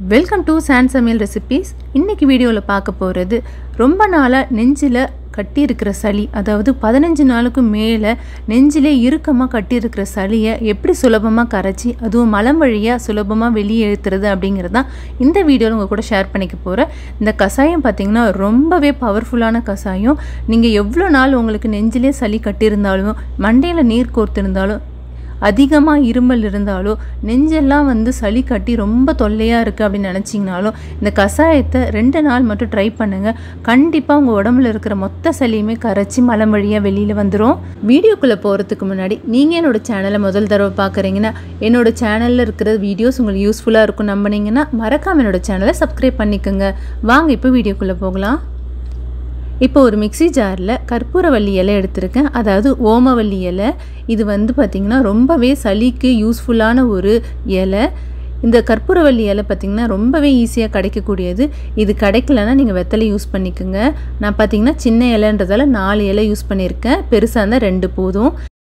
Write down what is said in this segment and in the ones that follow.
Welcome to சான் சமையல் recipes. இன்னைக்கு வீடியோவில் பார்க்க போகிறது ரொம்ப நாளாக நெஞ்சில் கட்டி இருக்கிற சளி, அதாவது 15 நாளுக்கு மேலே நெஞ்சிலே இறுக்கமாக கட்டியிருக்கிற சளியை எப்படி சுலபமாக கரைச்சி அதுவும் மலம் வழியாக சுலபமாக வெளியே இழுத்துறது அப்படிங்கிறது தான் இந்த வீடியோவில் உங்கள் கூட ஷேர் பண்ணிக்க போகிறேன். இந்த கஷாயம் பார்த்திங்கன்னா ரொம்பவே பவர்ஃபுல்லான கஷாயம். நீங்கள் எவ்வளோ நாள் உங்களுக்கு நெஞ்சிலே சளி கட்டியிருந்தாலும், மண்டையில் நீர் கோர்த்திருந்தாலும், அதிகமாக இருமல் இருந்தாலோ, நெஞ்செல்லாம் சளி கட்டி ரொம்ப தொல்லையாக இருக்குது அப்படின்னு நினச்சிங்கனாலும் இந்த கஷாயத்தை 2 நாள் மட்டும் ட்ரை பண்ணுங்கள். கண்டிப்பாக உங்கள் உடம்புல இருக்கிற மொத்த சளியுமே கரைச்சி மலம் வழியாக வெளியில் வந்துடும். வீடியோக்குள்ளே போகிறதுக்கு முன்னாடி நீங்கள் என்னோடய சேனலை முதல் தடவை பார்க்குறீங்கன்னா, என்னோடய சேனலில் இருக்கிற வீடியோஸ் உங்களுக்கு யூஸ்ஃபுல்லாக இருக்கும் நம்பினீங்கன்னா மறக்காமல் என்னோடய சேனலை சப்ஸ்கிரைப் பண்ணிக்கோங்க. வாங்க இப்போ வீடியோக்குள்ளே போகலாம். இப்போ ஒரு மிக்ஸி ஜாரில் கற்பூரவள்ளி இலை எடுத்திருக்கேன், அதாவது ஓமவல்லி இலை. இது பார்த்திங்கன்னா ரொம்பவே சளிக்கு யூஸ்ஃபுல்லான ஒரு இலை. இந்த கற்பூரவள்ளி இலை பார்த்திங்கன்னா ரொம்பவே ஈஸியாக கிடைக்கக்கூடியது. இது கிடைக்கலன்னா நீங்கள் வெத்தலை யூஸ் பண்ணிக்கோங்க. நான் பார்த்திங்கன்னா சின்ன இலைன்றதால 4 இலை யூஸ் பண்ணியிருக்கேன், பெருசாக இருந்தால் 2 போதும்.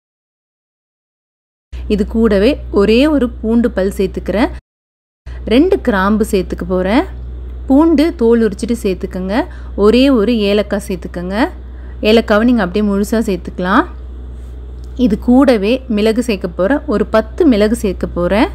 இது கூடவே ஒரே ஒரு பூண்டு பல் சேர்த்துக்கிறேன், 2 கிராம்பு சேர்த்துக்க போகிறேன். பூண்டு தோல் உரிச்சிட்டு சேர்த்துக்கோங்க. ஒரே ஒரு ஏலக்காய் சேர்த்துக்கோங்க. ஏலக்காவை நீங்கள் அப்படியே முழுசாக சேர்த்துக்கலாம். இது கூடவே மிளகு சேர்க்க போகிறேன், ஒரு 10 மிளகு சேர்க்க போகிறேன்.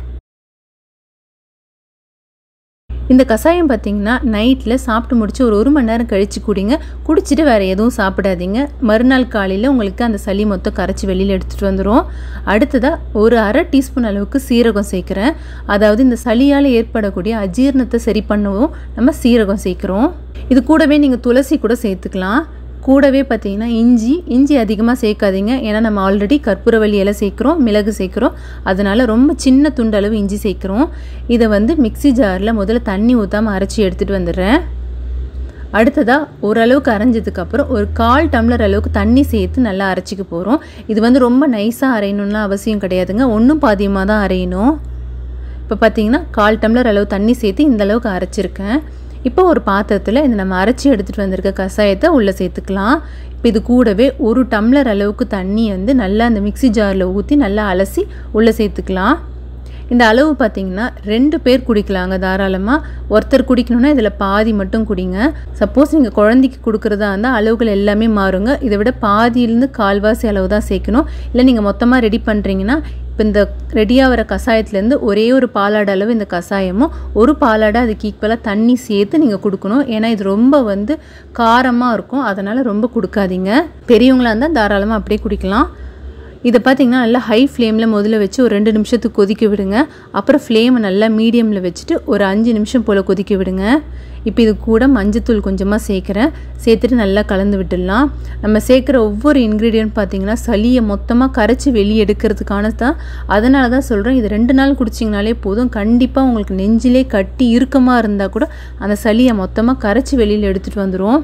இந்த கஷாயம் பார்த்திங்கன்னா நைட்டில் சாப்பிட்டு முடிச்சு ஒரு 1 மணி நேரம் கழித்து குடிங்க. குடிச்சிட்டு வேறு எதுவும் சாப்பிடாதீங்க. மறுநாள் காலையில் உங்களுக்கு அந்த சளி மொத்தம் கரைச்சி வெளியில் எடுத்துகிட்டு வந்துடும். அடுத்ததாக ஒரு அரை டீஸ்பூன் அளவுக்கு சீரகம் சேர்க்குறேன். அதாவது இந்த சளியால் ஏற்படக்கூடிய அஜீரணத்தை சரி பண்ணவும் நம்ம சீரகம் சேர்க்குறோம். இது கூடவே நீங்கள் துளசி கூட சேர்த்துக்கலாம். கூடவே பார்த்திங்கன்னா இஞ்சி அதிகமாக சேர்க்காதீங்க, ஏன்னா நம்ம ஆல்ரெடி கற்பூரவள்ளி இலை சேர்க்குறோம், மிளகு சேர்க்குறோம், அதனால் ரொம்ப சின்ன துண்டளவு இஞ்சி சேர்க்குறோம். இதை மிக்ஸி ஜாரில் முதல்ல தண்ணி ஊற்றாமல் அரைச்சி எடுத்துகிட்டு வந்துடுறேன். அடுத்ததாக ஓரளவுக்கு அரைஞ்சதுக்கப்புறம் ஒரு 1/4 டம்ளர் அளவுக்கு தண்ணி சேர்த்து நல்லா அரைச்சிக்க போகிறோம். இது ரொம்ப நைஸாக அரையணும்லாம் அவசியம் கிடையாதுங்க, ஒன்றும் பாதியமாக தான் அரையணும். இப்போ பார்த்திங்கன்னா 1/4 டம்ளர் அளவு தண்ணி சேர்த்து இந்த அளவுக்கு அரைச்சிருக்கேன். இப்போ ஒரு பாத்திரத்தில் இந்த நம்ம அரைச்சி எடுத்துகிட்டு வந்திருக்க கஷாயத்தை உள்ளே சேர்த்துக்கலாம். இப்போ இது கூடவே 1 டம்ளர் அளவுக்கு தண்ணி நல்லா அந்த மிக்ஸி ஜாரில் ஊற்றி நல்லா அலசி உள்ளே சேர்த்துக்கலாம். இந்த அளவு பார்த்திங்கன்னா 2 பேர் குடிக்கலாங்க தாராளமாக. ஒருத்தர் குடிக்கணுன்னா இதில் பாதி மட்டும் குடிங்க. சப்போஸ் நீங்கள் குழந்தைக்கு கொடுக்குறதா இருந்தால் அளவுகள் எல்லாமே மாறுங்க. இதை விட பாதியிலேருந்து 1/4 அளவு தான் சேர்க்கணும். இல்லை நீங்கள் மொத்தமாக ரெடி பண்ணுறீங்கன்னா இப்போ இந்த ரெடியாக வர கஷாயத்துலேருந்து ஒரே ஒரு பாலாடை அளவு இந்த கஷாயமும் ஒரு பாலாடை அதுக்கு ஈக்குவலாக தண்ணி சேர்த்து நீங்கள் கொடுக்கணும். ஏன்னா இது ரொம்ப காரமாக இருக்கும், அதனால் ரொம்ப கொடுக்காதீங்க. பெரியவங்களாக இருந்தால் தாராளமாக அப்படியே குடிக்கலாம். இதை பார்த்திங்கன்னா நல்லா ஹை ஃப்ளேமில் முதல்ல வச்சு ஒரு 2 நிமிஷத்துக்கு கொதிக்க விடுங்க. அப்புறம் ஃப்ளேமை நல்லா மீடியமில் வச்சுட்டு ஒரு 5 நிமிஷம் போல் கொதிக்க விடுங்க. இப்போ இது கூட மஞ்சத்தூள் கொஞ்சமாக சேர்த்துட்டு நல்லா கலந்து விட்டுடலாம். நம்ம சேர்க்குற ஒவ்வொரு இன்க்ரீடியன்ட் பார்த்திங்கன்னா சளியை மொத்தமாக கரைச்சி வெளியே எடுக்கிறதுக்கான தான். அதனால தான் சொல்கிறேன், இது 2 நாள் குடிச்சிங்கனாலே போதும். கண்டிப்பாக உங்களுக்கு நெஞ்சிலே கட்டி இறுக்கமாக இருந்தால் கூட அந்த சளியை மொத்தமாக கரைச்சி வெளியில் எடுத்துகிட்டு வந்துடும்.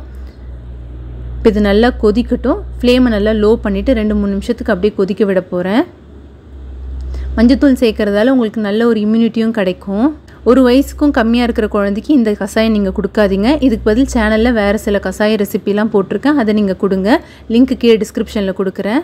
இப்போ இது நல்லா கொதிக்கட்டும். ஃப்ளேமை நல்லா லோ பண்ணிவிட்டு 2-3 நிமிஷத்துக்கு அப்படியே கொதிக்க விட போகிறேன். மஞ்சத்தூள் சேர்க்குறதால உங்களுக்கு நல்ல ஒரு இம்யூனிட்டியும் கிடைக்கும். 1 வயசுக்கும் கம்மியாக இருக்கிற குழந்தைக்கு இந்த கஷாயம் நீங்கள் கொடுக்காதீங்க. இதுக்கு பதில் சேனலில் வேறு சில கஷாய ரெசிபிலாம் போட்டிருக்கேன், அதை நீங்கள் கொடுங்க. லிங்க் கீழே டிஸ்கிரிப்ஷனில் கொடுக்குறேன்.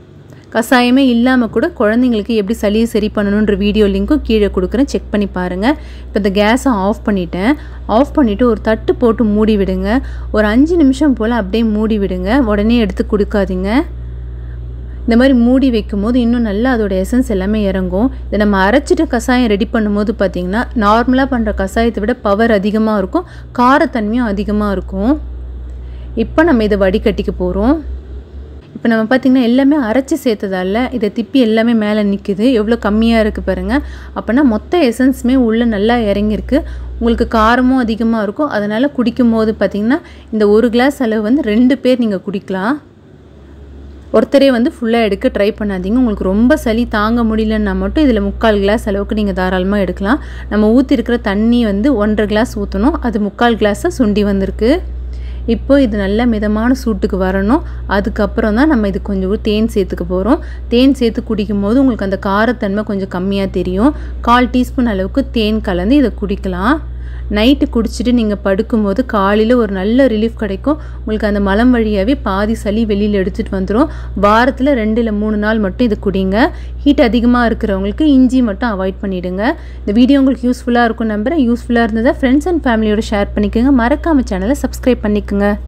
கஷாயமே இல்லாமல் கூட குழந்தைங்களுக்கு எப்படி சளியை சரி பண்ணணுன்ற வீடியோ லிங்க்கும் கீழே கொடுக்குறேன், செக் பண்ணி பாருங்கள். இப்போ இந்த கேஸை ஆஃப் பண்ணிவிட்டேன். ஆஃப் பண்ணிவிட்டு ஒரு தட்டு போட்டு மூடி விடுங்க. ஒரு 5 நிமிஷம் போல் அப்படியே மூடி விடுங்க, உடனே எடுத்து கொடுக்காதீங்க. இந்த மாதிரி மூடி வைக்கும் போது இன்னும் நல்லா அதோட எசன்ஸ் எல்லாமே இறங்கும். இதை நம்ம அரைச்சிட்டு கஷாயம் ரெடி பண்ணும்போது பார்த்திங்கன்னா நார்மலாக பண்ணுற கஷாயத்தை விட பவர் அதிகமாக இருக்கும், காரத்தன்மையும் அதிகமாக இருக்கும். இப்போ நம்ம இதை வடிகட்டிக்க போகிறோம். இப்போ நம்ம பார்த்திங்கன்னா எல்லாமே அரைச்சி சேர்த்ததால இதை திப்பி எல்லாமே மேலே நிற்குது, எவ்வளோ கம்மியாக இருக்குது பாருங்கள். அப்போனா மொத்த எசன்ஸுமே உள்ளே நல்லா இறங்கியிருக்கு. உங்களுக்கு காரமும் அதிகமாக இருக்கும். அதனால் குடிக்கும் போது பார்த்திங்கன்னா இந்த 1 கிளாஸ் அளவு 2 பேர் நீங்கள் குடிக்கலாம். ஒருத்தரே ஃபுல்லாக எடுக்க ட்ரை பண்ணாதீங்க. உங்களுக்கு ரொம்ப சளி தாங்க முடியலன்னா மட்டும் இதில் 3/4 கிளாஸ் அளவுக்கு நீங்கள் தாராளமாக எடுக்கலாம். நம்ம ஊற்றிருக்கிற தண்ணி 1.5 கிளாஸ் ஊற்றணும், அது 3/4 கிளாஸாக சுண்டி வந்திருக்கு. இப்போது இது நல்ல மிதமான சூட்டுக்கு வரணும். அதுக்கப்புறம் தான் நம்ம இது கொஞ்சம் தேன் சேர்த்துக்க போகிறோம். தேன் சேர்த்து குடிக்கும் போது உங்களுக்கு அந்த காரத்தன்மை கொஞ்சம் கம்மியாக தெரியும். 1/4 டீஸ்பூன் அளவுக்கு தேன் கலந்து இதை குடிக்கலாம். நைட்டு குடிச்சிட்டு நீங்கள் படுக்கும்போது காலையில் ஒரு நல்ல ரிலீஃப் கிடைக்கும். உங்களுக்கு அந்த மலம் வழியாகவே பாதி சளி வெளியில் எடுத்துகிட்டு வந்துடும். வாரத்தில் 2 இல்லை 3 நாள் மட்டும் இது குடிங்க. ஹீட் அதிகமாக இருக்கிறவங்களுக்கு இஞ்சி மட்டும் அவாய்ட் பண்ணிவிடுங்க. இந்த வீடியோ உங்களுக்கு யூஸ்ஃபுல்லாக இருக்கும் நம்புகிறேன். யூஸ்ஃபுல்லாக இருந்ததை ஃப்ரெண்ட்ஸ் அண்ட் ஃபேமிலியோட ஷேர் பண்ணிக்கோங்க. மறக்காமல் சேனலை சப்ஸ்கிரைப் பண்ணிக்கோங்க.